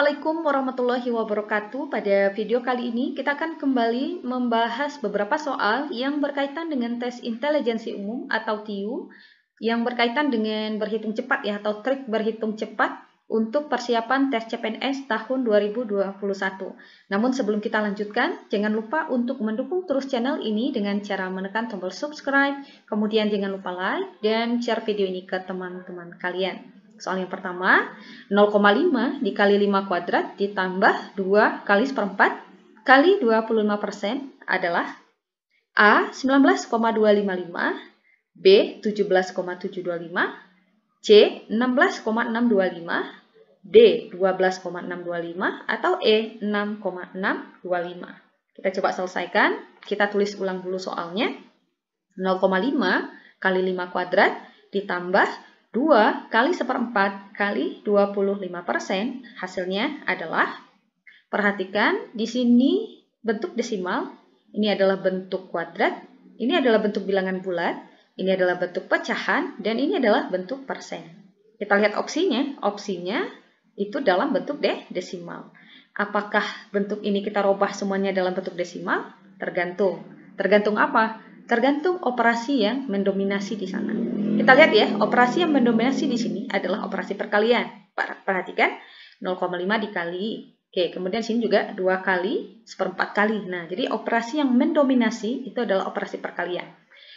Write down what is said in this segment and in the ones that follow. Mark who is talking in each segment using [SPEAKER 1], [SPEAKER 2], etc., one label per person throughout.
[SPEAKER 1] Assalamualaikum warahmatullahi wabarakatuh. Pada video kali ini kita akan kembali membahas beberapa soal yang berkaitan dengan tes intelijensi umum atau TIU yang berkaitan dengan berhitung cepat ya atau trik berhitung cepat untuk persiapan tes CPNS tahun 2021. Namun sebelum kita lanjutkan, jangan lupa untuk mendukung terus channel ini dengan cara menekan tombol subscribe, kemudian jangan lupa like dan share video ini ke teman-teman kalian. Soal yang pertama, 0,5 dikali 5 kuadrat ditambah 2 kali seperempat kali 25% adalah A. 19,255, B. 17,725, C. 16,625, D. 12,625, atau E. 6,625. Kita coba selesaikan. Kita tulis ulang dulu soalnya. 0,5 kali 5 kuadrat ditambah 2 kali seperempat kali 25%, hasilnya adalah, perhatikan di sini bentuk desimal, ini adalah bentuk kuadrat, ini adalah bentuk bilangan bulat, ini adalah bentuk pecahan, dan ini adalah bentuk persen. Kita lihat opsinya itu dalam bentuk desimal. Apakah bentuk ini kita rubah semuanya dalam bentuk desimal? Tergantung. Tergantung apa? Tergantung operasi yang mendominasi di sana. Kita lihat ya, operasi yang mendominasi di sini adalah operasi perkalian. Perhatikan, 0,5 dikali. Oke, kemudian sini juga 2 kali seperempat kali. Nah, jadi operasi yang mendominasi itu adalah operasi perkalian.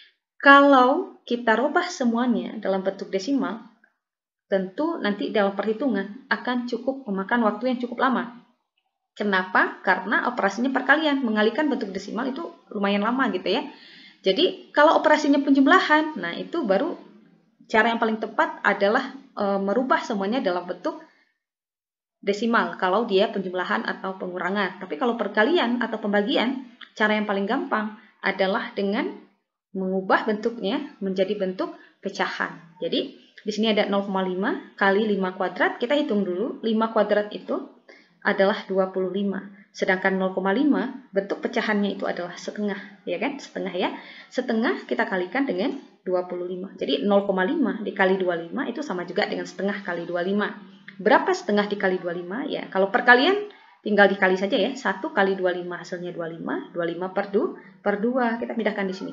[SPEAKER 1] Kalau kita rubah semuanya dalam bentuk desimal, tentu nanti dalam perhitungan akan cukup memakan waktu yang cukup lama. Kenapa? Karena operasinya perkalian, mengalihkan bentuk desimal itu lumayan lama gitu ya. Jadi kalau operasinya penjumlahan, nah itu baru cara yang paling tepat adalah merubah semuanya dalam bentuk desimal kalau dia penjumlahan atau pengurangan. Tapi kalau perkalian atau pembagian, cara yang paling gampang adalah dengan mengubah bentuknya menjadi bentuk pecahan. Jadi di sini ada 0,5 kali 5 kuadrat, kita hitung dulu, 5 kuadrat itu adalah 25. Sedangkan 0,5 bentuk pecahannya itu adalah setengah, ya kan? Setengah ya. Setengah kita kalikan dengan 25. Jadi 0,5 dikali 25 itu sama juga dengan setengah kali 25. Berapa setengah dikali 25? Ya, kalau perkalian tinggal dikali saja ya. 1 kali 25 hasilnya 25. 25 per 2. Kita pindahkan di sini.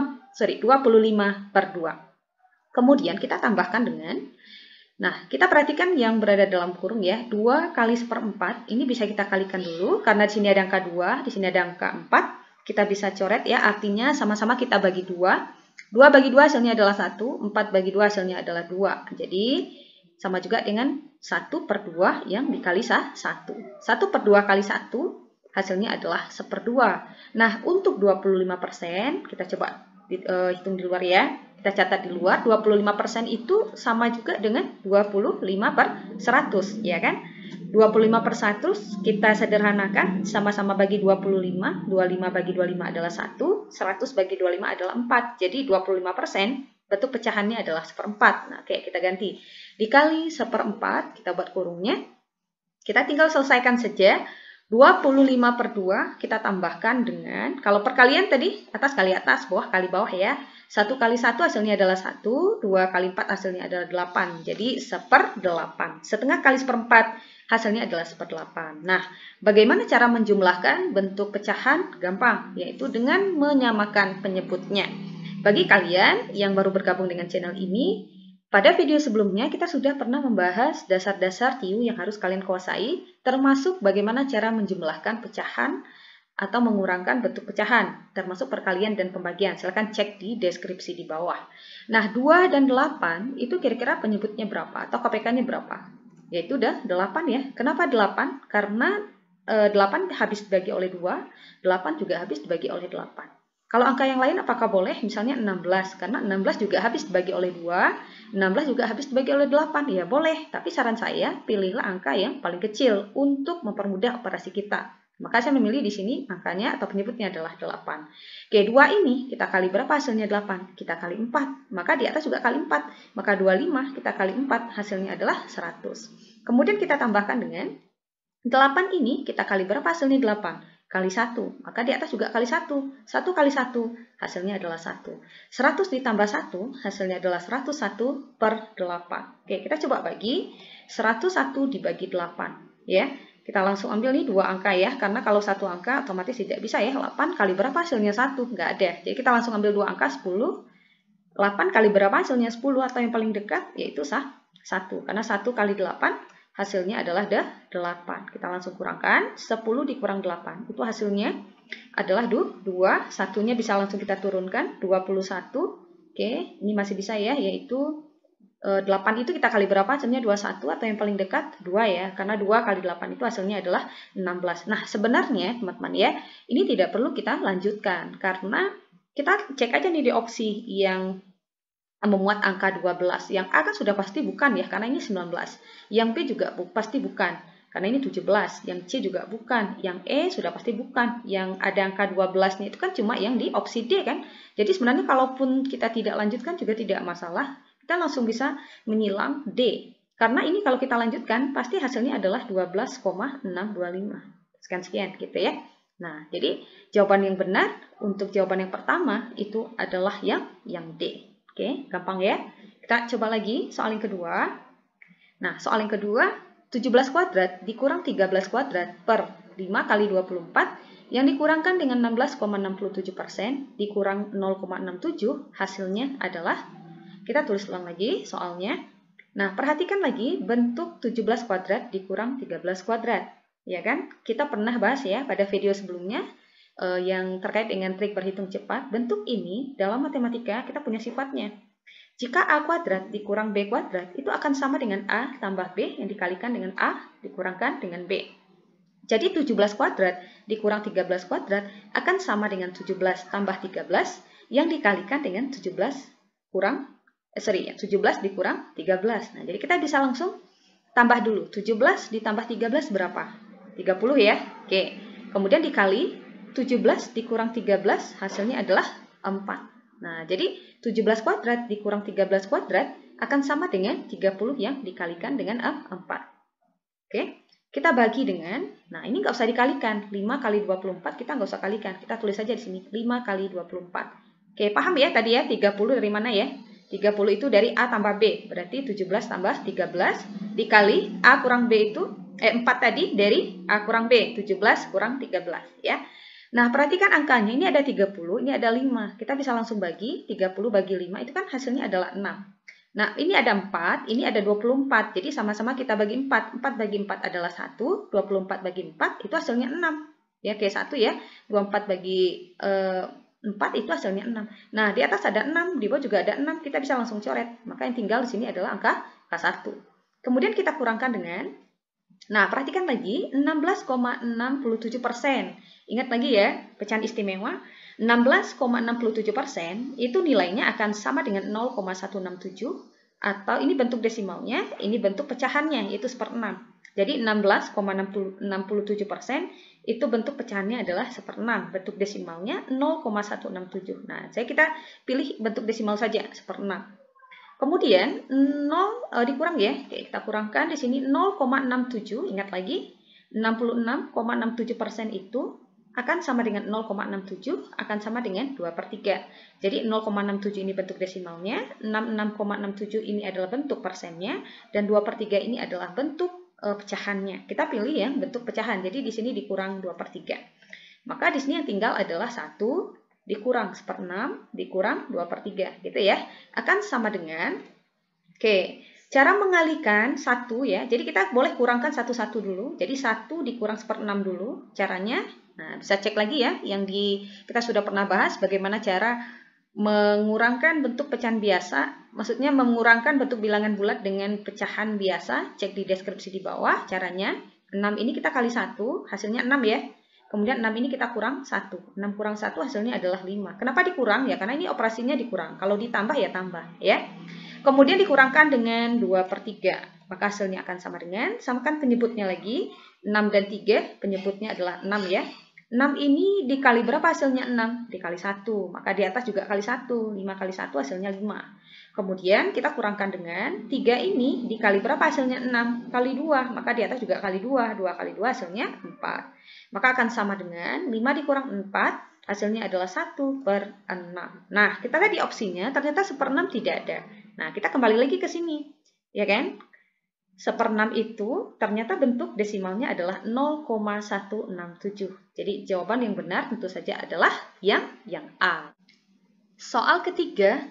[SPEAKER 1] 25 per 2. Kemudian kita tambahkan dengan, nah, kita perhatikan yang berada dalam kurung ya, 2 kali seperempat, ini bisa kita kalikan dulu, karena di sini ada angka 2, di sini ada angka 4, kita bisa coret ya, artinya sama-sama kita bagi 2, 2 bagi 2 hasilnya adalah 1, 4 bagi 2 hasilnya adalah 2, jadi sama juga dengan 1 per 2 yang dikali 1, 1 per 2 kali 1, hasilnya adalah 1/2. Nah, untuk 25%, kita coba hitung di luar ya. Kita catat di luar, 25% itu sama juga dengan 25 per 100, ya kan? 25 per 100 kita sederhanakan, sama-sama bagi 25, 25 bagi 25 adalah 1, 100 bagi 25 adalah 4. Jadi 25% bentuk pecahannya adalah seperempat. Nah, oke, kita ganti. Dikali seperempat, kita buat kurungnya. Kita tinggal selesaikan saja. 25 per 2 kita tambahkan dengan, kalau perkalian tadi atas kali atas, bawah kali bawah ya. 1 kali 1 hasilnya adalah 1, 2 kali 4 hasilnya adalah 8. Jadi 1/8. Setengah kali seperempat hasilnya adalah 1/8. Nah, bagaimana cara menjumlahkan bentuk pecahan? Gampang, yaitu dengan menyamakan penyebutnya. Bagi kalian yang baru bergabung dengan channel ini, pada video sebelumnya kita sudah pernah membahas dasar-dasar TIU yang harus kalian kuasai, termasuk bagaimana cara menjumlahkan pecahan atau mengurangkan bentuk pecahan, termasuk perkalian dan pembagian. Silahkan cek di deskripsi di bawah. Nah, 2 dan 8 itu kira-kira penyebutnya berapa atau KPK-nya berapa? Yaitu udah 8 ya. Kenapa 8? Karena 8 habis dibagi oleh 2, 8 juga habis dibagi oleh 8. Kalau angka yang lain apakah boleh? Misalnya 16, karena 16 juga habis dibagi oleh 2, 16 juga habis dibagi oleh 8. Ya boleh, tapi saran saya pilihlah angka yang paling kecil untuk mempermudah operasi kita. Maka saya memilih di sini angkanya atau penyebutnya adalah 8. Oke, 2 ini kita kali berapa hasilnya 8? Kita kali 4, maka di atas juga kali 4. Maka 25 kita kali 4 hasilnya adalah 100. Kemudian kita tambahkan dengan 8 ini kita kali berapa hasilnya 8? Kali 1, maka di atas juga kali 1. 1 kali 1, hasilnya adalah 1. 100 ditambah 1, hasilnya adalah 101/8. Oke, kita coba bagi. 101 dibagi 8. ya. Kita langsung ambil nih dua angka ya, karena kalau satu angka otomatis tidak bisa ya. 8 kali berapa hasilnya 1? Nggak ada. Jadi kita langsung ambil dua angka 10. 8 kali berapa hasilnya 10, atau yang paling dekat yaitu 1. Karena 1 kali 8 hasilnya adalah 8. Kita langsung kurangkan. 10 dikurang 8. Itu hasilnya adalah 2. Satunya bisa langsung kita turunkan. 21. Oke, ini masih bisa ya, yaitu 8 itu kita kali berapa hasilnya 21, atau yang paling dekat 2 ya, karena 2 kali 8 itu hasilnya adalah 16. Nah sebenarnya teman-teman ya, ini tidak perlu kita lanjutkan, karena kita cek aja nih di opsi yang memuat angka 12. Yang A kan sudah pasti bukan ya, karena ini 19. Yang B juga pasti bukan, karena ini 17. Yang C juga bukan. Yang E sudah pasti bukan. Yang ada angka 12-nya itu kan cuma yang di opsi D kan. Jadi sebenarnya kalaupun kita tidak lanjutkan juga tidak masalah. Kita langsung bisa menyilang D. Karena ini kalau kita lanjutkan, pasti hasilnya adalah 12,625. Sekian-sekian gitu ya. Nah, jadi jawaban yang benar untuk jawaban yang pertama itu adalah yang D. Oke, gampang ya. Kita coba lagi soal yang kedua. Nah, soal yang kedua, 17 kuadrat dikurang 13 kuadrat per 5 kali 24 yang dikurangkan dengan 16,67% dikurang 0,67, hasilnya adalah, kita tulis ulang lagi soalnya. Nah, perhatikan lagi bentuk 17 kuadrat dikurang 13 kuadrat. Ya kan? Kita pernah bahas ya pada video sebelumnya yang terkait dengan trik berhitung cepat. Bentuk ini dalam matematika kita punya sifatnya. Jika A kuadrat dikurang B kuadrat, itu akan sama dengan A tambah B yang dikalikan dengan A dikurangkan dengan B. Jadi 17 kuadrat dikurang 13 kuadrat akan sama dengan 17 tambah 13 yang dikalikan dengan 17 dikurang 13. Nah, jadi kita bisa langsung tambah dulu. 17 ditambah 13 berapa? 30 ya. Oke. Kemudian dikali 17 dikurang 13 hasilnya adalah 4. Nah, jadi 17 kuadrat dikurang 13 kuadrat akan sama dengan 30 yang dikalikan dengan 4. Oke. Kita bagi dengan, nah ini nggak usah dikalikan. 5 kali 24 kita nggak usah kalikan. Kita tulis saja di sini. 5 kali 24. Oke, paham ya tadi ya? 30 dari mana ya? 30 itu dari A tambah B. Berarti 17 tambah 13 dikali A kurang B itu 4 tadi dari A kurang B. 17 kurang 13 ya. Nah, perhatikan angkanya. Ini ada 30, ini ada 5. Kita bisa langsung bagi. 30 bagi 5 itu kan hasilnya adalah 6. Nah, ini ada 4, ini ada 24. Jadi sama-sama kita bagi 4. 4 bagi 4 adalah 1. 24 bagi 4 itu hasilnya 6. Ya, kayak 1 ya. 24 bagi 4 itu hasilnya 6. Nah, di atas ada 6, di bawah juga ada 6. Kita bisa langsung coret. Maka yang tinggal di sini adalah angka 1. Kemudian kita kurangkan dengan, nah perhatikan lagi, 16,67%. Ingat lagi ya, pecahan istimewa. 16,67% itu nilainya akan sama dengan 0,167, atau ini bentuk desimalnya, ini bentuk pecahannya, yaitu 1/6. Jadi 16,67% itu bentuk pecahannya adalah 1/6, bentuk desimalnya 0,167. Nah, kita pilih bentuk desimal saja, 1/6. Kemudian 0 dikurang ya, oke, kita kurangkan di sini 0,67, ingat lagi, 66,67% itu akan sama dengan 0,67, akan sama dengan 2/3. Jadi 0,67 ini bentuk desimalnya, 66,67 ini adalah bentuk persennya, dan 2/3 ini adalah bentuk pecahannya. Kita pilih yang bentuk pecahan, jadi di sini dikurang 2/3. Maka di sini yang tinggal adalah 1 dikurang 1/6 dikurang 2/3 gitu ya. Akan sama dengan, oke, cara mengalihkan 1 ya. Jadi kita boleh kurangkan satu-satu dulu. Jadi 1 dikurang 1/6 dulu caranya. Nah, bisa cek lagi ya yang kita sudah pernah bahas bagaimana cara mengurangkan bentuk pecahan biasa. Maksudnya mengurangkan bentuk bilangan bulat dengan pecahan biasa. Cek di deskripsi di bawah caranya. 6 ini kita kali 1, hasilnya 6 ya. Kemudian 6 ini kita kurang 1. 6 kurang 1 hasilnya adalah 5. Kenapa dikurang? Ya karena ini operasinya dikurang. Kalau ditambah ya tambah ya. Kemudian dikurangkan dengan 2/3. Maka hasilnya akan sama dengan, samakan penyebutnya lagi. 6 dan 3 penyebutnya adalah 6 ya. 6 ini dikali berapa hasilnya 6? Dikali 1. Maka di atas juga kali 1. 5 kali 1 hasilnya 5. Kemudian kita kurangkan dengan 3 ini dikali berapa hasilnya 6? Kali 2. Maka di atas juga kali 2. 2 kali 2 hasilnya 4. Maka akan sama dengan 5 dikurang 4. Hasilnya adalah 1/6. Nah, kita lihat di opsinya, ternyata 1/6 tidak ada. Nah, kita kembali lagi ke sini. Ya kan? 1/6 itu ternyata bentuk desimalnya adalah 0,167. Jadi jawaban yang benar tentu saja adalah yang A. Soal ketiga,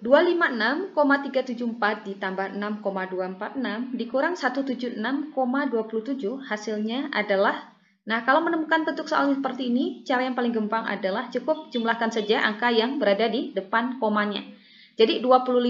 [SPEAKER 1] 256,374 ditambah 6,246 dikurang 176,27 hasilnya adalah. Nah, kalau menemukan bentuk soal seperti ini, cara yang paling gampang adalah cukup jumlahkan saja angka yang berada di depan komanya. Jadi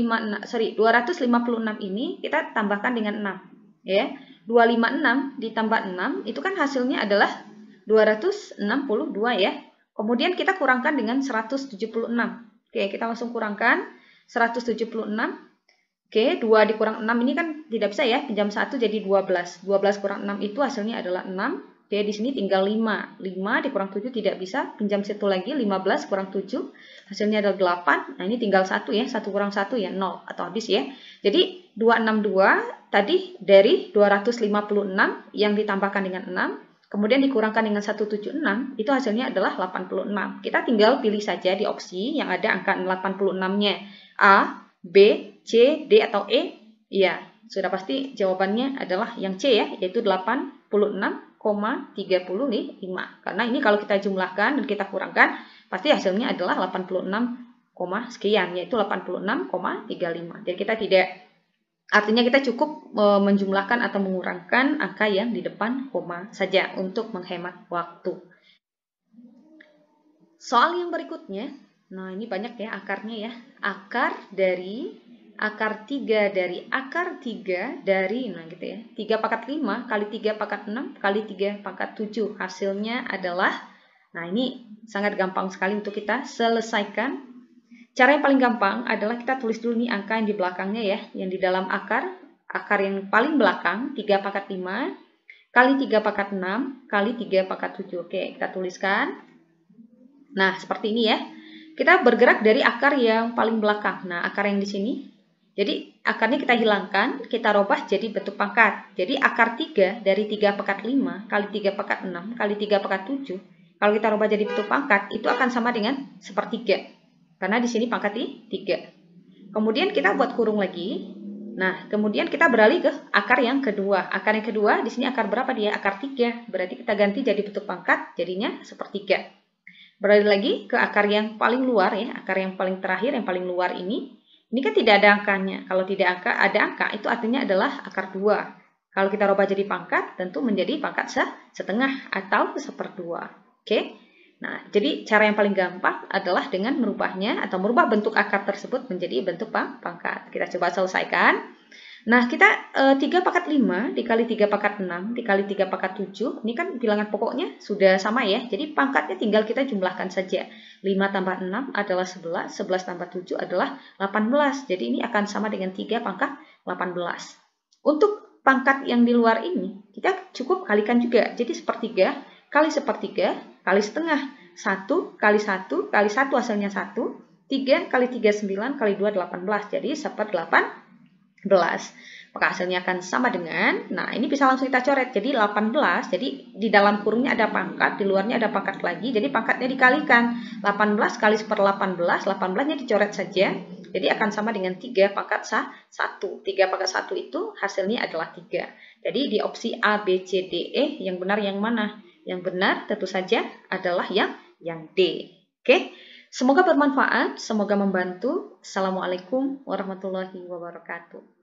[SPEAKER 1] 256 ini kita tambahkan dengan 6, ya. 256 ditambah 6 itu kan hasilnya adalah 262 ya. Kemudian kita kurangkan dengan 176. Oke, kita langsung kurangkan 176. Oke, 2 dikurang 6 ini kan tidak bisa ya, pinjam 1 jadi 12. 12 kurang 6 itu hasilnya adalah 6. Oke, di sini tinggal 5. 5 dikurang 7 tidak bisa, pinjam 1 lagi, 15 kurang 7. Hasilnya adalah 8. Nah, ini tinggal 1 ya, 1 kurang 1 ya, 0 atau habis ya. Jadi 262 tadi dari 256 yang ditambahkan dengan 6. Kemudian dikurangkan dengan 176, itu hasilnya adalah 86. Kita tinggal pilih saja di opsi yang ada angka 86-nya. A, B, C, D, atau E. Ya, sudah pasti jawabannya adalah yang C ya, yaitu 86,35. Karena ini kalau kita jumlahkan dan kita kurangkan, pasti hasilnya adalah 86, sekian, yaitu 86,35. Jadi kita tidak... Artinya kita cukup menjumlahkan atau mengurangkan angka yang di depan koma saja untuk menghemat waktu. Soal yang berikutnya, nah ini banyak ya akarnya ya. Akar 3 dari akar 3 dari, nah gitu ya, 3/5 kali 3/6 kali 3/7. Hasilnya adalah, nah ini sangat gampang sekali untuk kita selesaikan. Cara yang paling gampang adalah kita tulis dulu nih angka yang di belakangnya ya, yang di dalam akar yang paling belakang 3/5 kali 3/6 kali 3/7. Oke, kita tuliskan. Nah, seperti ini ya. Kita bergerak dari akar yang paling belakang. Nah, akar yang di sini. Jadi, akarnya kita hilangkan, kita robah jadi bentuk pangkat. Jadi, akar 3 dari 3/5 kali 3/6 kali 3/7. Kalau kita robah jadi bentuk pangkat, itu akan sama dengan 1/3. Karena di sini pangkat 3. Kemudian kita buat kurung lagi. Nah, kemudian kita beralih ke akar yang kedua. Akar yang kedua, di sini akar berapa dia? Akar 3. Berarti kita ganti jadi bentuk pangkat, jadinya 1/3. Beralih lagi ke akar yang paling luar ya, akar yang paling terakhir, yang paling luar ini. Ini kan tidak ada angkanya. Kalau tidak ada angka, itu artinya adalah akar 2. Kalau kita rubah jadi pangkat, tentu menjadi pangkat setengah atau 1/2. Oke? Nah, jadi cara yang paling gampang adalah dengan merubahnya atau merubah bentuk akar tersebut menjadi bentuk pangkat. Kita coba selesaikan. Nah, kita 3/5 dikali 3/6 dikali 3/7. Ini kan bilangan pokoknya sudah sama ya. Jadi pangkatnya tinggal kita jumlahkan saja. 5 tambah 6 adalah 11, 11 tambah 7 adalah 18. Jadi ini akan sama dengan 3/18. Untuk pangkat yang di luar ini, kita cukup kalikan juga. Jadi 1/3 kali 1/3 kali setengah. 1 kali 1 kali 1 hasilnya 1. 3 kali 3 9 kali 2 18. Jadi 1/18. Maka hasilnya akan sama dengan, nah ini bisa langsung kita coret. Jadi 18, jadi di dalam kurungnya ada pangkat, di luarnya ada pangkat lagi. Jadi pangkatnya dikalikan. 18 kali 1/18, 18-nya dicoret saja. Jadi akan sama dengan 3/1. 3/1 itu hasilnya adalah 3. Jadi di opsi A, B, C, D, E, yang benar yang mana? Yang benar tentu saja adalah yang D. Oke, semoga bermanfaat, semoga membantu. Assalamualaikum warahmatullahi wabarakatuh.